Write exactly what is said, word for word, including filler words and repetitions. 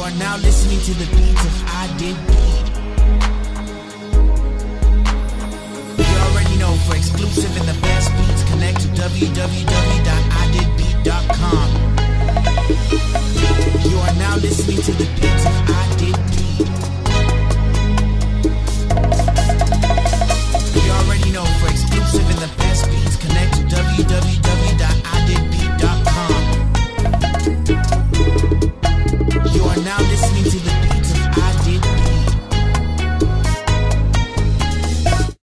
are now listening to the beats of I Did Beat. You already know, for exclusive and the best beats, connect to w w w dot i did beat dot com.